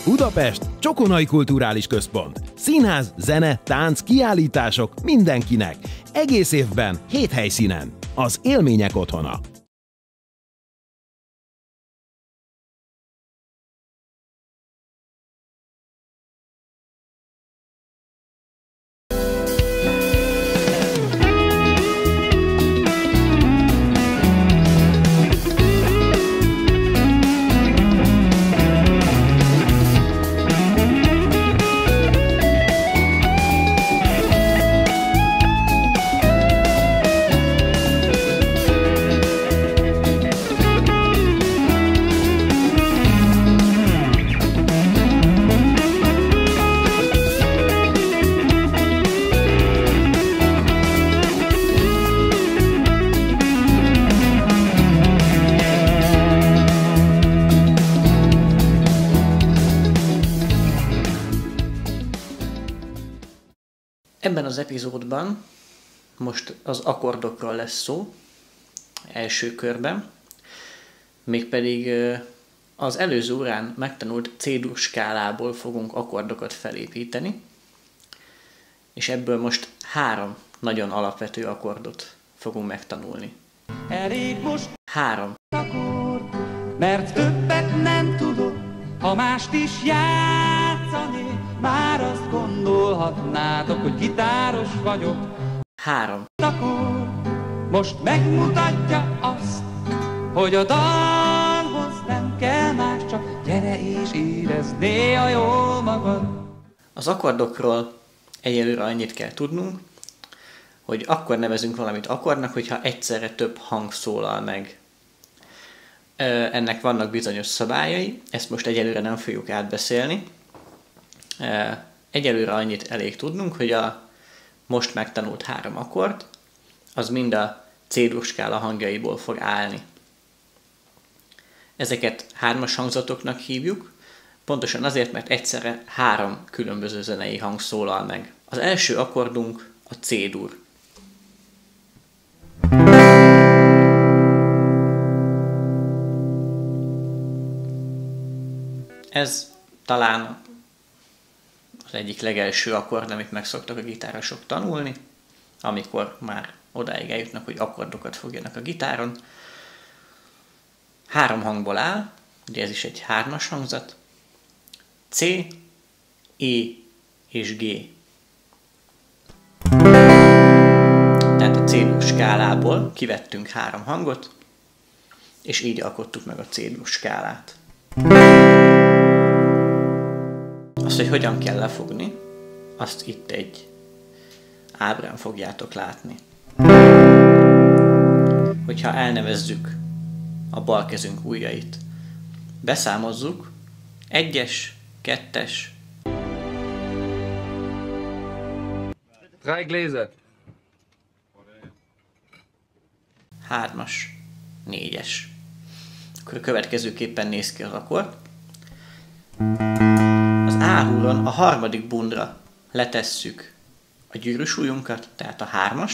Budapest, Csokonai Kulturális Központ. Színház, zene, tánc, kiállítások mindenkinek. Egész évben, 7 helyszínen. Az élmények otthona. Ebben az epizódban most az akkordokról lesz szó, első körben, mégpedig az előző órán megtanult C-dur skálából fogunk akkordokat felépíteni, és ebből most 3 nagyon alapvető akkordot fogunk megtanulni. Elég most 3. akkord, mert többet nem tudok, ha mást is játszani. Már azt gondolhatnátok, hogy gitáros vagyok. 3. Akkor most megmutatja azt, hogy a dalhoz nem kell más, csak gyere és érezd néha jól magad. Az akkordokról egyelőre annyit kell tudnunk, hogy akkor nevezünk valamit akkordnak, hogyha egyszerre több hang szólal meg. Ennek vannak bizonyos szabályai, ezt most egyelőre nem fogjuk átbeszélni. Egyelőre annyit elég tudnunk, hogy a most megtanult 3 akkord, az mind a C-dur skála hangjaiból fog állni. Ezeket 3-as hangzatoknak hívjuk, pontosan azért, mert egyszerre 3 különböző zenei hang szólal meg. Az első akkordunk a C-dur. Ez talán az egyik legelső akkord, amit meg szoktak a gitárosok tanulni, amikor már odáig eljutnak, hogy akkordokat fogjanak a gitáron. 3 hangból áll, ugye ez is egy 3-as hangzat, C, E és G. Tehát a C-dur skálából kivettünk 3 hangot, és így alkottuk meg a C-dur skálát. Azt, hogy hogyan kell lefogni, azt itt egy ábrán fogjátok látni. Hogyha elnevezzük a bal kezünk ujjait, beszámozzuk 1-es, 2-es, 3 Gläser. 3-as, 4-es. Akkor a következőképpen néz ki az akkord. Az A-húron a 3. bundra letesszük a gyűrűsúlyunkat, tehát a 3-ast.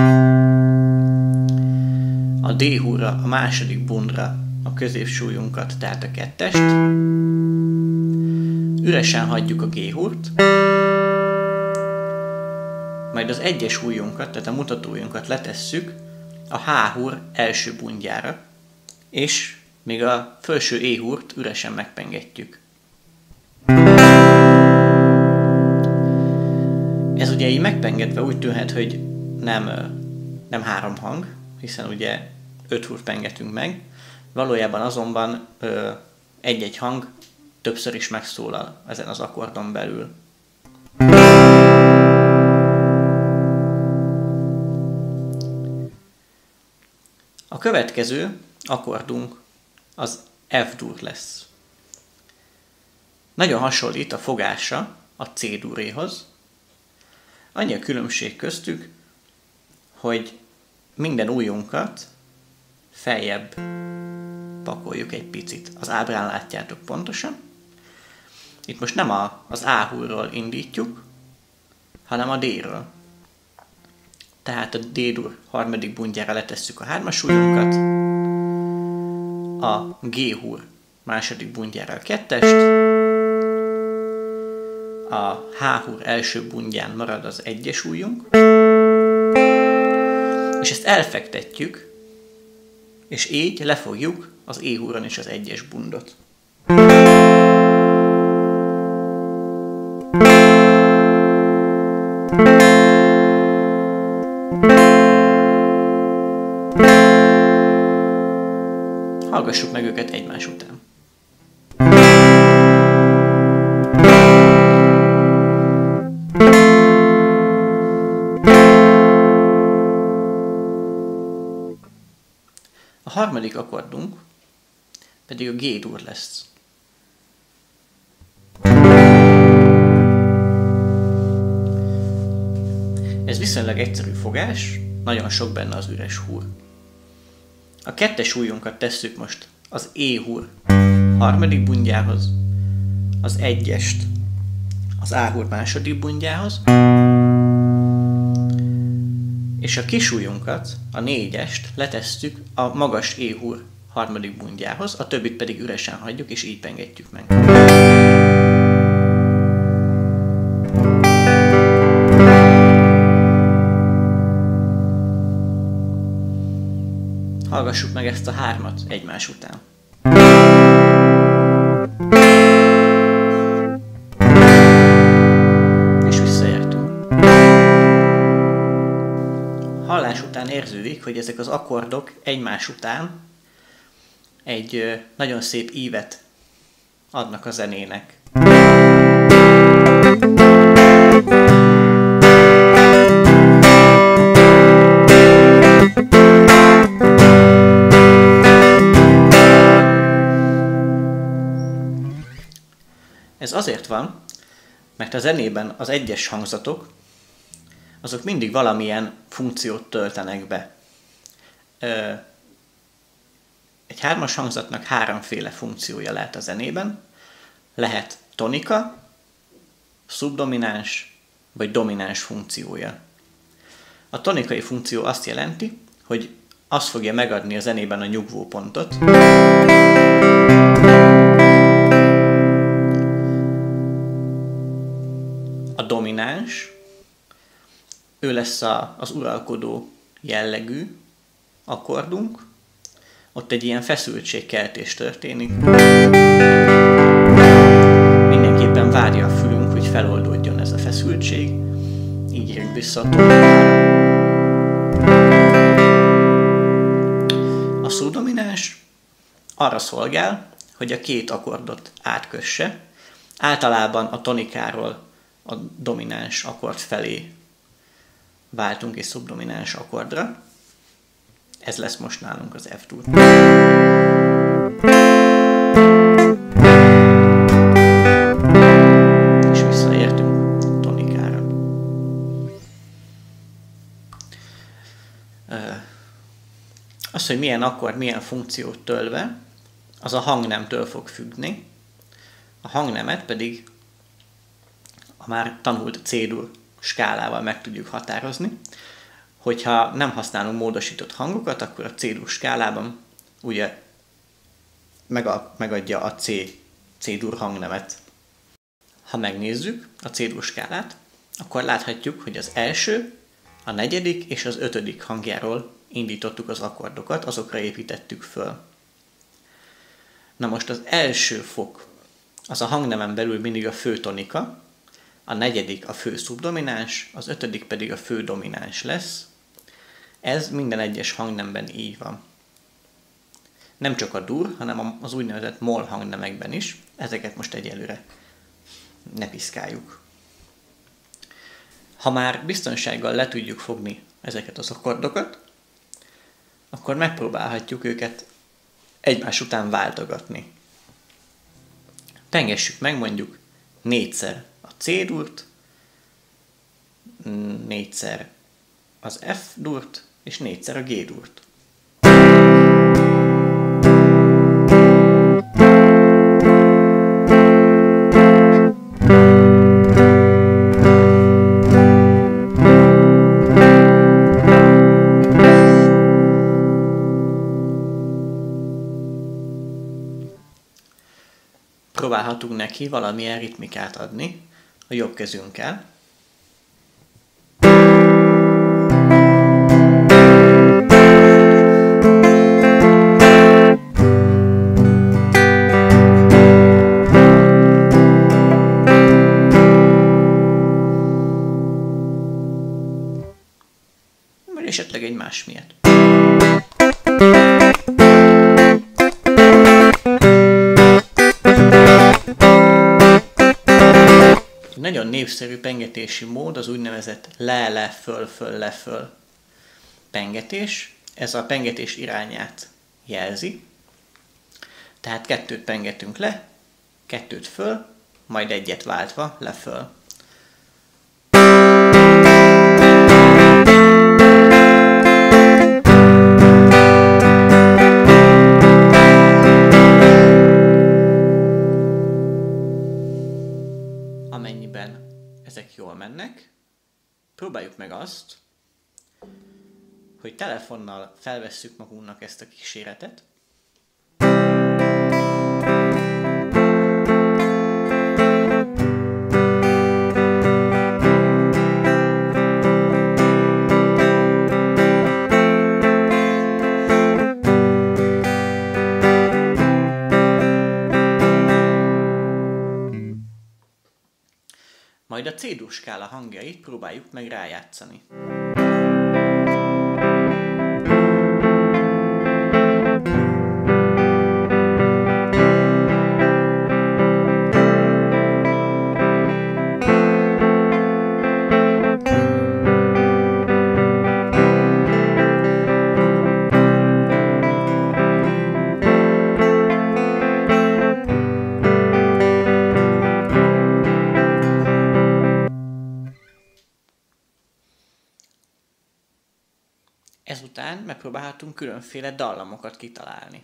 A D-húra a 2. bundra a középsúlyunkat, tehát a 2-est. Üresen hagyjuk a G-húrt. Majd az 1-es ujjunkat, tehát a mutatóujjunkat letesszük a H-húr első bundjára, és még a felső E-húrt üresen megpengetjük. Ez ugye így megpengetve úgy tűnhet, hogy nem 3 hang, hiszen ugye 5 húrt pengetünk meg, valójában azonban egy-egy hang többször is megszólal ezen az akkordon belül. A következő akkordunk az F-dur lesz. Nagyon hasonlít a fogása a C-duréhoz. Annyi a különbség köztük, hogy minden ujjunkat feljebb pakoljuk egy picit. Az ábrán látjátok pontosan. Itt most nem az A-húrról indítjuk, hanem a D-ről. Tehát a D-dur 3. bundjára letesszük a 3-as ujjunkat, a G-húr 2. bundjára a 2-est, a H-húr első bundján marad az egyes ujjunk, és ezt elfektetjük, és így lefogjuk az E-húron is az egyes bundot. Hallgassuk meg őket egymás után. A harmadik akkordunk pedig a G-dur lesz. Ez viszonylag egyszerű fogás, nagyon sok benne az üres húr. A kettes ujjunkat tesszük most az E-húr harmadik bundjához, az egyest az A-húr második bundjához, és a kis ujjunkat, a négyest letesszük a magas E-húr harmadik bundjához, a többit pedig üresen hagyjuk, és így pengetjük meg. Hallgassuk meg ezt a hármat egymás után. És visszaértünk. Hallás után érződik, hogy ezek az akkordok egymás után egy nagyon szép ívet adnak a zenének. Ez azért van, mert a zenében az egyes hangzatok, azok mindig valamilyen funkciót töltenek be. Egy hármas hangzatnak háromféle funkciója lehet a zenében. Lehet tonika, szubdomináns vagy domináns funkciója. A tonikai funkció azt jelenti, hogy az fogja megadni a zenében a nyugvópontot. A domináns, ő lesz az uralkodó jellegű akkordunk, ott egy ilyen feszültségkeltés történik. Mindenképpen várja a fülünk, hogy feloldódjon ez a feszültség, így érünk vissza a tonikára. A szubdomináns arra szolgál, hogy a két akkordot átkösse. Általában a tonikáról a domináns akkord felé váltunk egy szubdomináns akkordra. Ez lesz most nálunk az F-dur. És visszaértünk tonikára. Az, hogy milyen akkord, milyen funkciót tölve, az a hangnemtől fog függni. A hangnemet pedig a már tanult C-dur skálával meg tudjuk határozni. Hogyha nem használunk módosított hangokat, akkor a C-dur skálában ugye megadja a C-dur hangnemet. Ha megnézzük a C-dur skálát, akkor láthatjuk, hogy az első, a negyedik és az ötödik hangjáról indítottuk az akkordokat, azokra építettük föl. Na most az első fok, az a hangnemen belül mindig a fő tonika, a negyedik a fő szubdomináns, az ötödik pedig a fő domináns lesz. Ez minden egyes hangnemben így van. Nem csak a dur, hanem az úgynevezett moll hangnemekben is. Ezeket most egyelőre ne piszkáljuk. Ha már biztonsággal le tudjuk fogni ezeket az akkordokat, akkor megpróbálhatjuk őket egymás után váltogatni. Pengessük meg mondjuk 4-szer a C-durt, 4-szer az F-durt, és 4-szer a G-durt. Próbálhatunk neki valamilyen ritmikát adni, a jobb kezünkkel. Vagy esetleg egy más miatt. Nagyon népszerű pengetési mód az úgynevezett le-le-föl-föl-le-föl pengetés. Ez a pengetés irányát jelzi. Tehát 2 pengetünk le, 2 föl, majd 1 váltva le-föl. Amennyiben ezek jól mennek, próbáljuk meg azt, hogy telefonnal felvesszük magunknak ezt a kíséretet, majd a C-dur skála hangjait próbáljuk meg rájátszani. Ezután megpróbálhatunk különféle dallamokat kitalálni.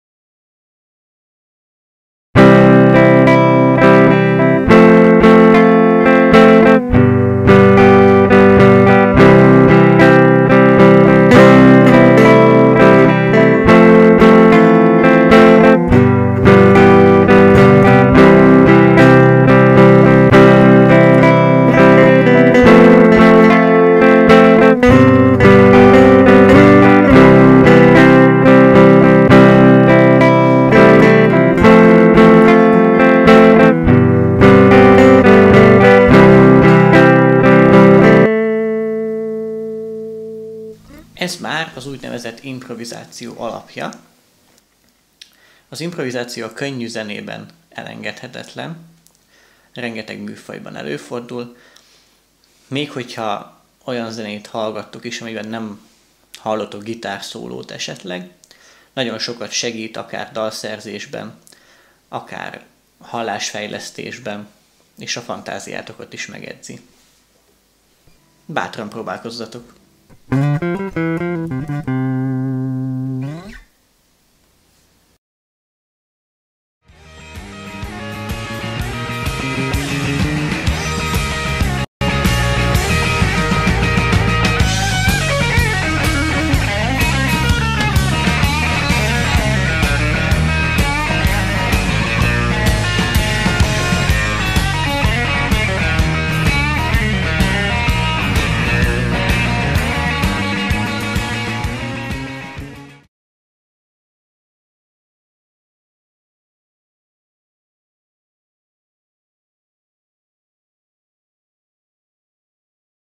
Ez már az úgynevezett improvizáció alapja. Az improvizáció a könnyű zenében elengedhetetlen, rengeteg műfajban előfordul, még hogyha olyan zenét hallgattok is, amiben nem hallottok gitárszólót esetleg, nagyon sokat segít akár dalszerzésben, akár hallásfejlesztésben, és a fantáziátokat is megedzi. Bátran próbálkozzatok!